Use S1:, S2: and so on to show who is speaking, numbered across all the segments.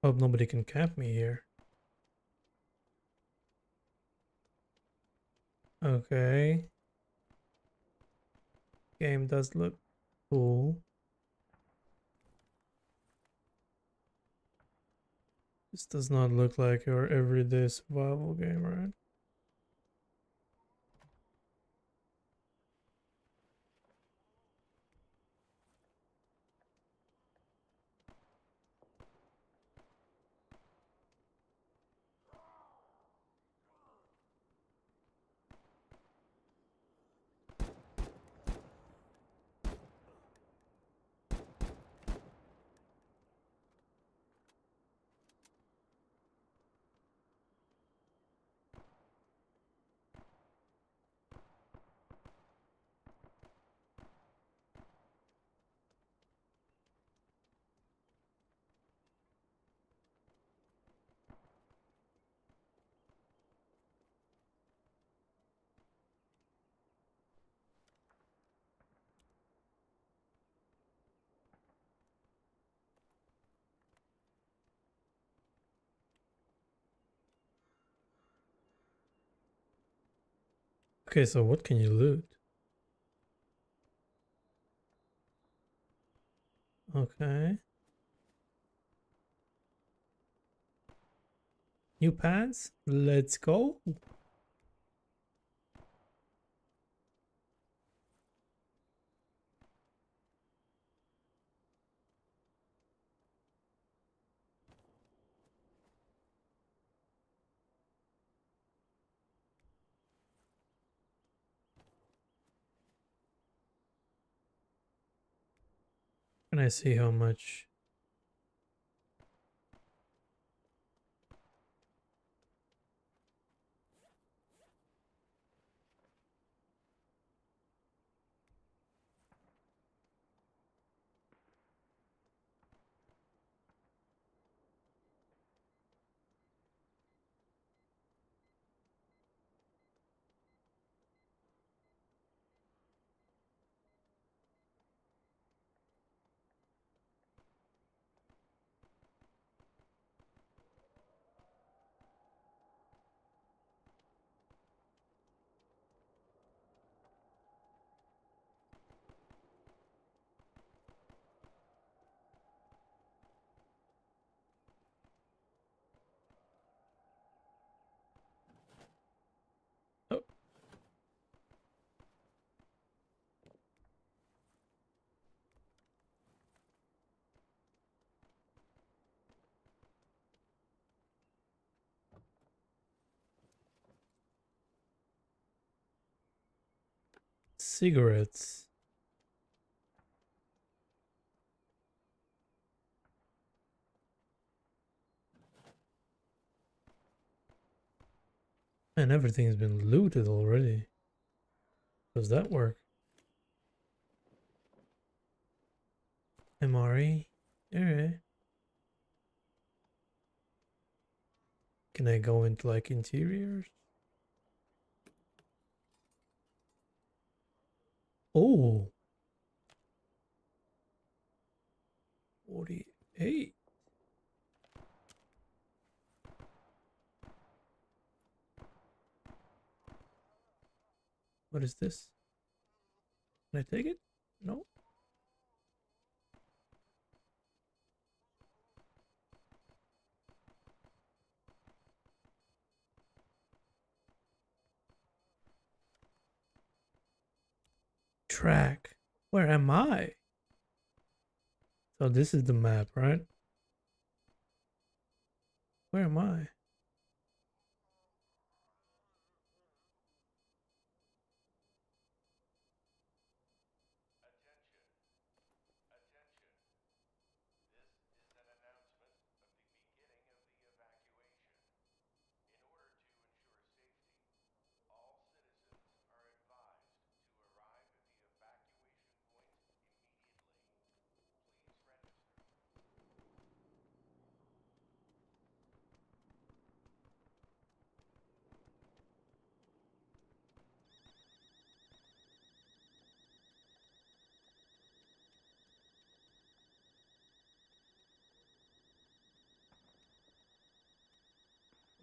S1: Hope nobody can cap me here. Okay. Game does look cool. This does not look like your everyday survival game, right? Okay, so what can you loot? Okay. New pants? Let's go. Can I see how much? Oh, cigarettes. And everything's been looted already. Does that work? MRE? Alright. Can I go into like interiors? Oh, 48. What is this? Can I take it? No. Track. Where am I? So this is the map, right? Where am I?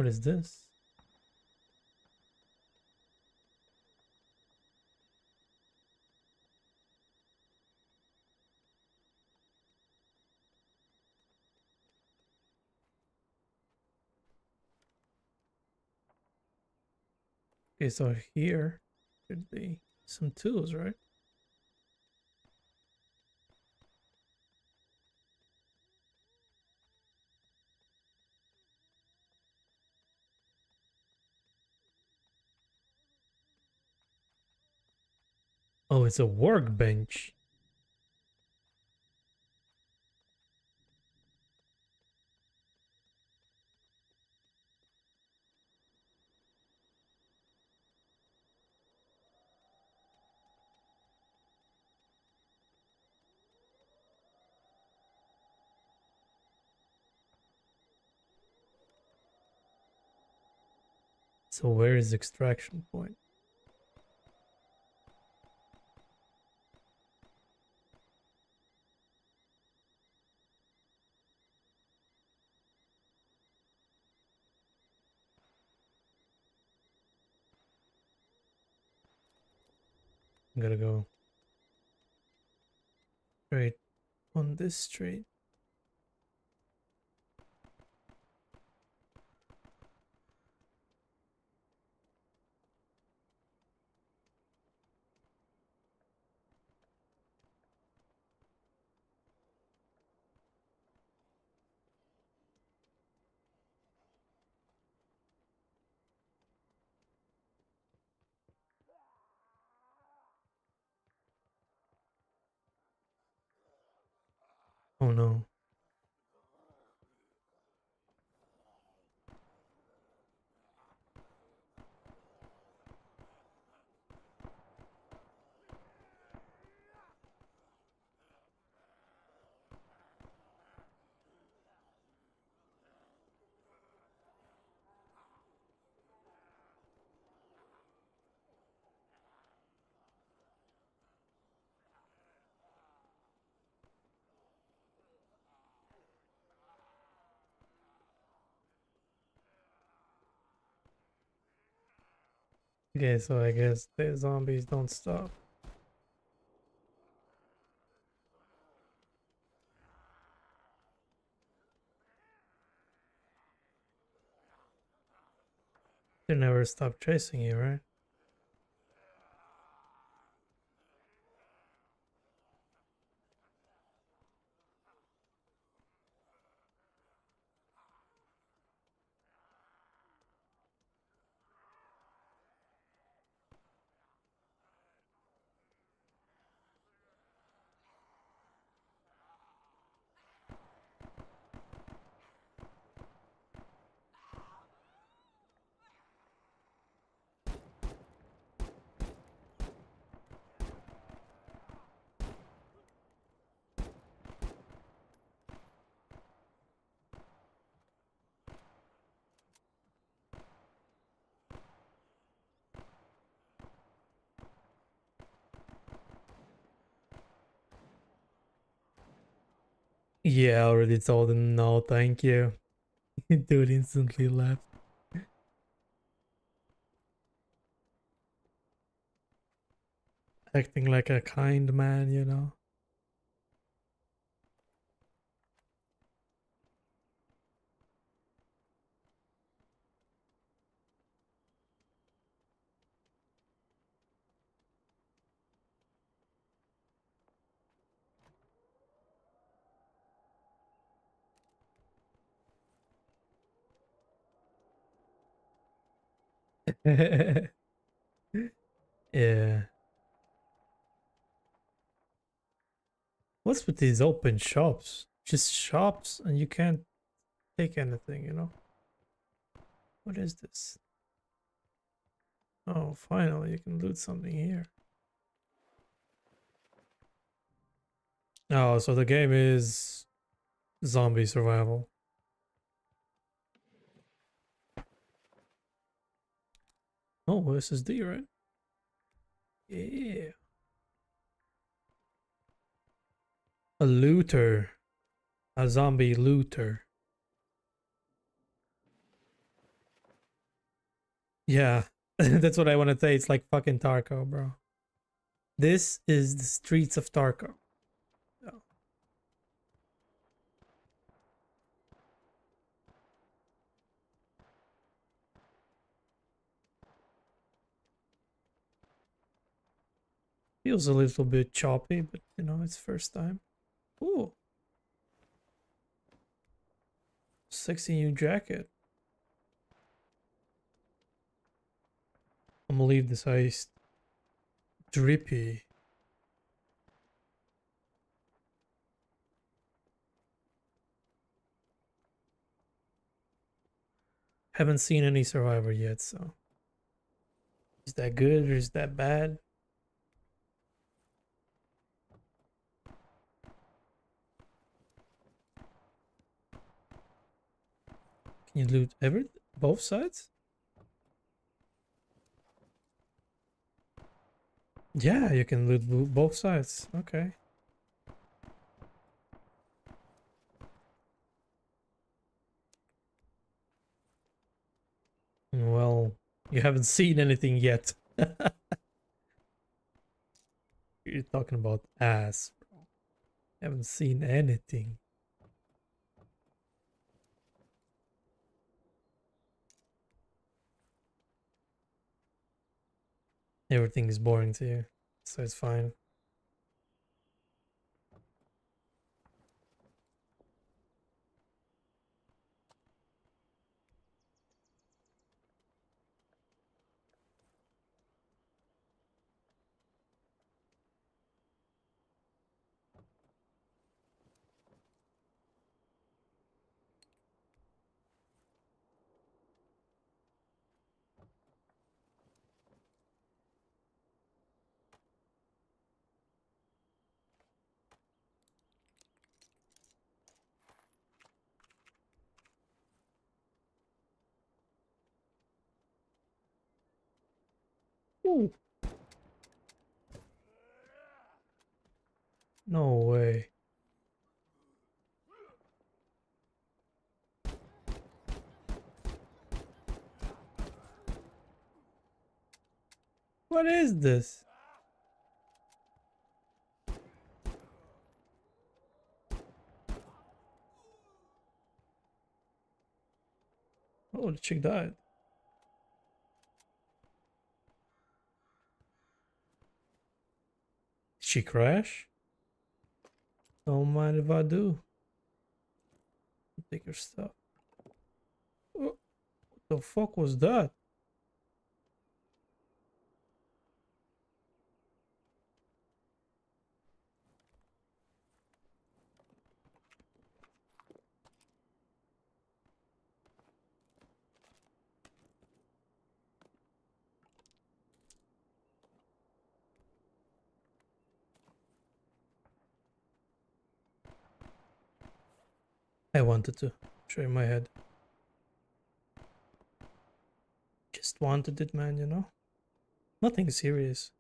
S1: What is this? Okay, so here should be some tools, right? Oh, it's a workbench. So where is extraction point? I'm gonna go straight on this street. Oh no. Okay, so I guess the zombies don't stop. They never stop chasing you, right? Yeah, I already told him no, thank you. Dude instantly left. Acting like a kind man, you know? Yeah. What's with these open shops? Just shops and you can't take anything, you know? What is this? Oh, finally, you can loot something here. Oh, so the game is zombie survival. Oh, SSD, right? Yeah. A looter. A zombie looter. Yeah, that's what I want to say. It's like fucking Tarko, bro. This is the streets of Tarko. Oh. Feels a little bit choppy, but you know, it's first time. Ooh, sexy new jacket. I'm gonna leave this ice drippy. Haven't seen any Survivor yet, so is that good or is that bad? Can you loot both sides? Yeah, you can loot both sides. Okay. Well, you haven't seen anything yet. You're talking about ass, bro. You haven't seen anything. Everything is boring to you, so it's fine. Ooh. No way. What is this? Oh, the chick died. Did she crash? Don't mind if I do. Take your stuff. Oh, what the fuck was that? I wanted to show you my head. Just wanted it, man, you know? Nothing serious.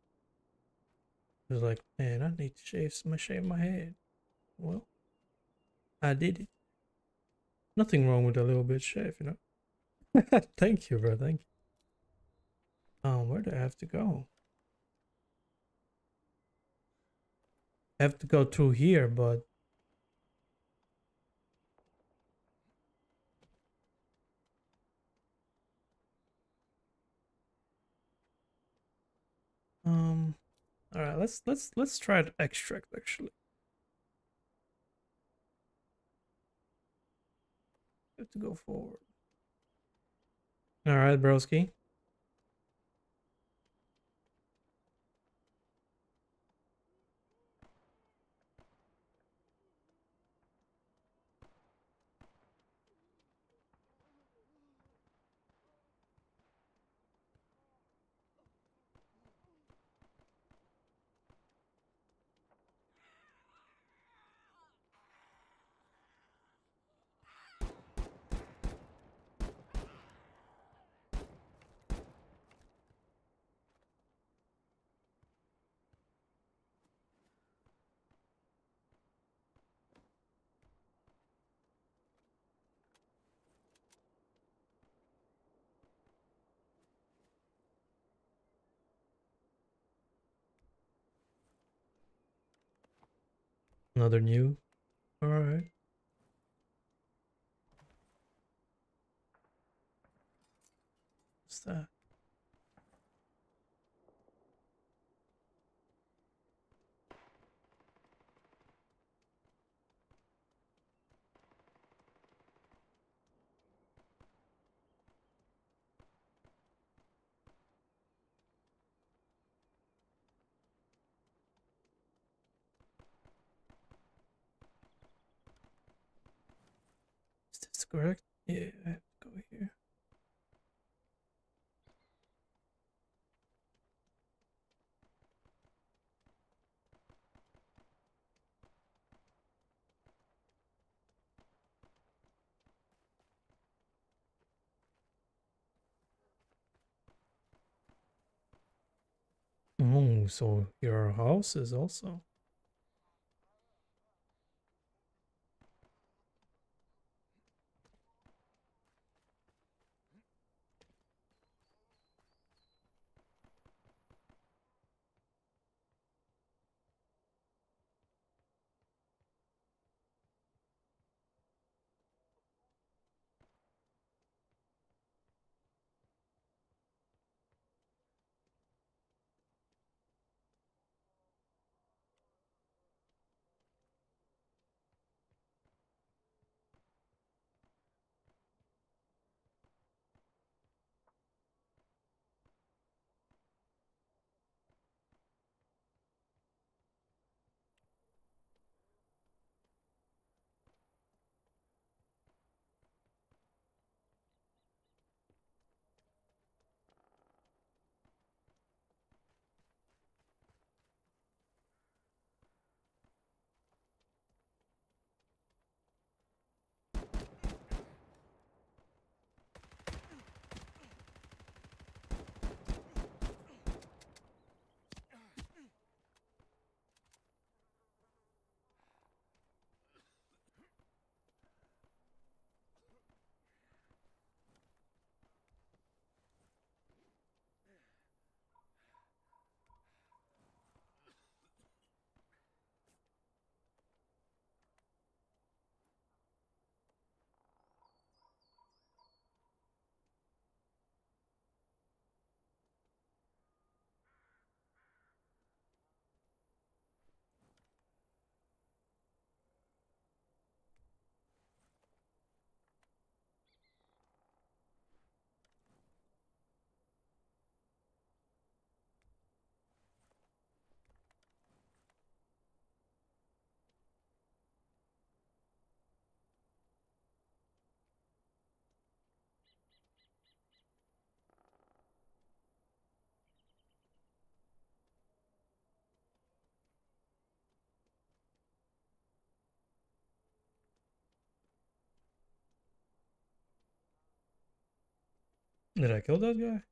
S1: It was like, man, I need to shave my head. Well, I did it. Nothing wrong with a little bit shave, you know? Thank you, bro. Thank you. Where do I have to go? I have to go through here, but all right, let's try to extract actually. Have to go forward. All right, broski. Another new. Alright. What's that? Is this correct? Yeah, I have to go here. Oh, so your house is also. Did I kill that guy?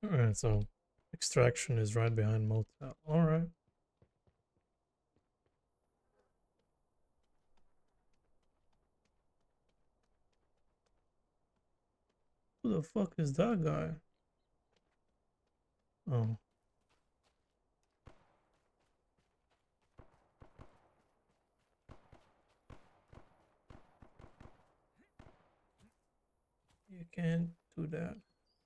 S1: Alright, so extraction is right behind motel. Alright. Who the fuck is that guy? Oh. You can't do that.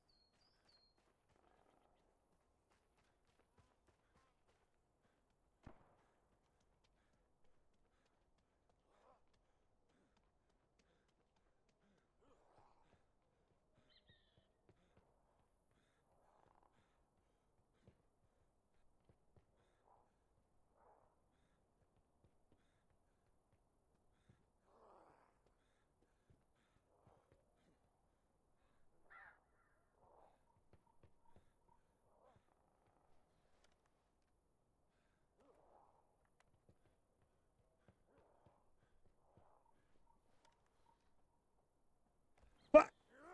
S1: What?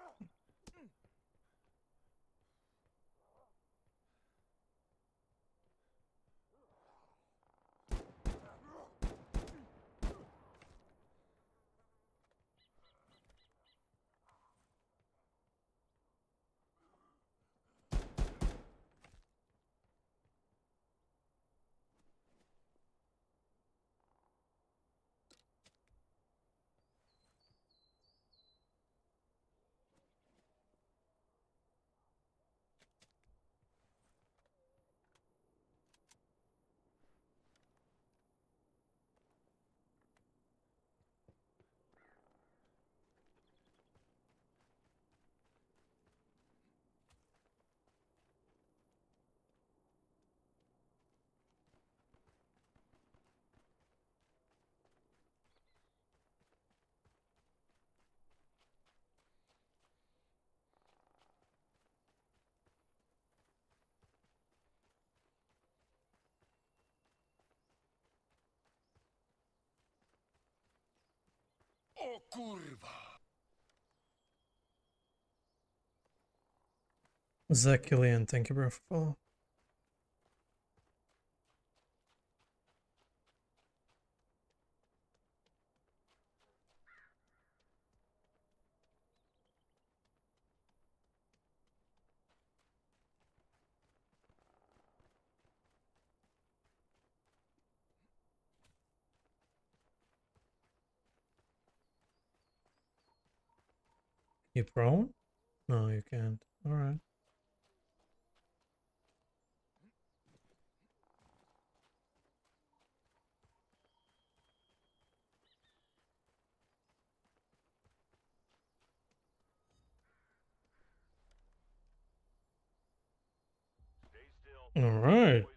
S2: O kurwa!
S1: Zakilian, thank you, bro, for follow. You prone? No, you can't. Alright.
S2: Stay still.
S1: Alright.